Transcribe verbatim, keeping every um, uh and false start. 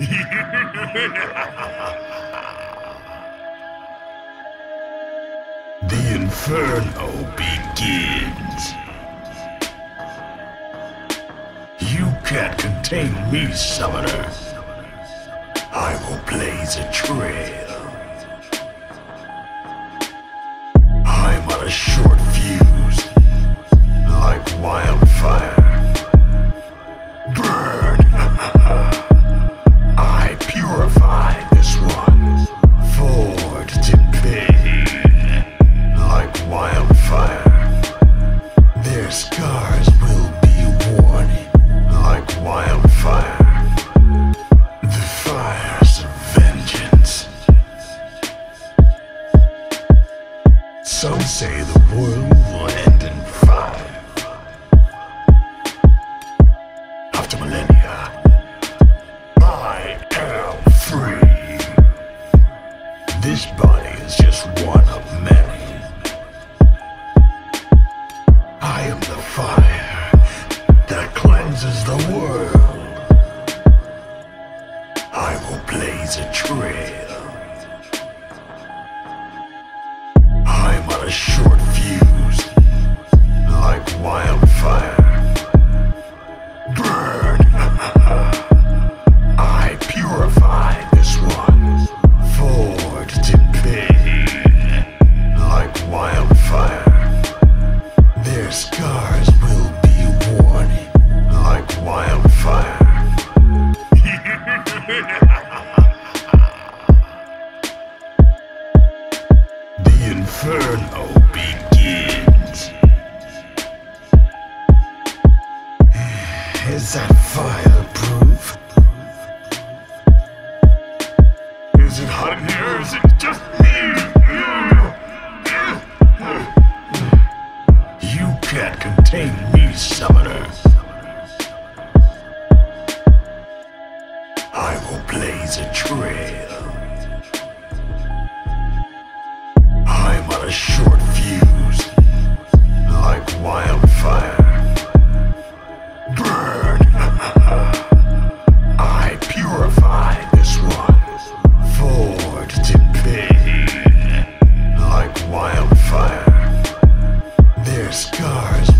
The Inferno begins. You can't contain me, Summoner. I will blaze a trail. I'm on a short fuse, like wildfire. Burn! I purify this one, forged in pain, like wildfire. Their scars will be worn, like wildfire. The fires of vengeance. Some say the world will end in five. After millennia, I am free. This body is just one of many. I am the fire that cleanses the world. I will blaze a trail. I'm on a short fuse, like wildfire. Burn! I purify this one, forged in pain, like wildfire. Their scars will be worn, like wildfire. The Inferno begins. Is that fireproof? Is it hot in here, or is it just me? You can't contain me, Summoner. I will blaze a trail. I'm on a short fuse, like wildfire. Burn! I purify this one, forged in pain, like wildfire. Their scars